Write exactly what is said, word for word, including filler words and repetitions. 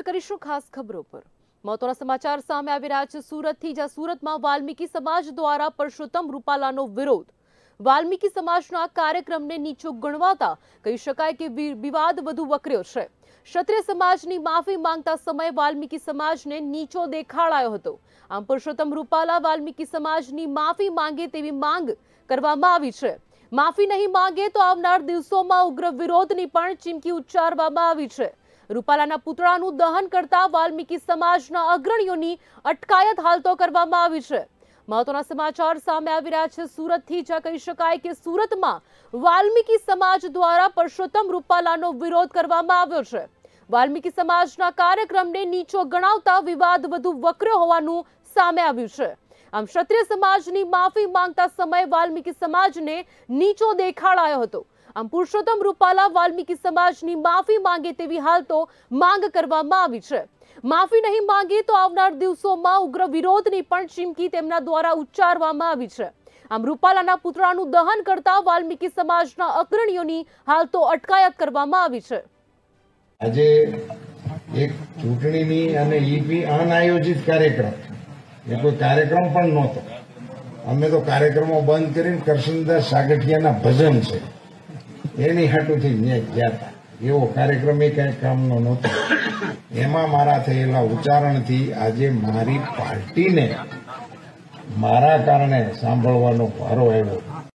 કરીશું ખાસ ખબરો પર મહત્વના સમાચાર સામે આવી રહ્યા છે સુરતથી, જ્યાં સુરતમાં વાલ્મીકી સમાજ દ્વારા પરસોત્તમ રૂપાલાનો વિરોધ. વાલ્મીકી સમાજના કાર્યક્રમને નીચો ગણવાતા કહી શકાય કે વિવાદ વધુ વકર્યો છે. ક્ષત્રિય સમાજની માફી માંગતા સમયે વાલ્મીકી સમાજને નીચો દેખાડાયો હતો. આમ પરસોત્તમ રૂપાલા વાલ્મીકી સમાજની માફી માંગે તેવી માંગ કરવામાં આવી છે. માફી નહીં માંગે તો આવનાર દિવસોમાં ઉગ્ર વિરોધની પણ ચીમકી ઉચ્ચારવામાં આવી છે. રૂપાલાના પુતળાનું દહન કરતા વાલ્મીકી સમાજના અગ્રણીઓની અટકાયત હાલ તો કરવામાં આવી છે. મહત્વના સમાચાર સામે આવી રહ્યા છે સુરતથી, જ્યાં કહી શકાય કે સુરતમાં વાલ્મીકી સમાજ દ્વારા પરસોત્તમ રૂપાલાનો વિરોધ કરવામાં આવ્યો છે. વાલ્મીકી સમાજના કાર્યક્રમને નીચો ગણાવતા વિવાદ વધુ વકર્યો હોવાનું સામે આવ્યું છે. આમ ક્ષત્રિય સમાજની માફી માંગતા સમયે વાલ્મીકી સમાજને નીચો દેખાડાયો હતો. આમ પુરુષોત્તમ રૂપાલા વાલ્મીકી સમાજની માફી માંગે તેવી હાલ તો માંગ કરવામાં આવી છે. માફી નહીં માંગે તો આવનાર દિવસોમાં ઉગ્ર વિરોધની પણ ચીમકી તેમના દ્વારા ઉચ્ચારવામાં આવી છે. આમ રૂપાલાના પુતળાનું દહન કરતા વાલ્મીકી સમાજના અગ્રણીઓની હાલ તો અટકાયત કરવામાં આવી છે. આજે એક ચૂંટણીની અને ઈ બી અનાયોજિત કાર્યક્રમ, એ કોઈ કાર્યક્રમ પણ નહોતો. અમે તો કાર્યક્રમો બંધ કરીને કરશનદાસ સાગઠિયાના ભજન છે એની હાટુથી ન્યાય ગયા હતા. એવો કાર્યક્રમ એ કઈ કામનો નહોતો. એમાં મારા થયેલા ઉચ્ચારણથી આજે મારી પાર્ટીને મારા કારણે સાંભળવાનો વારો આવ્યો.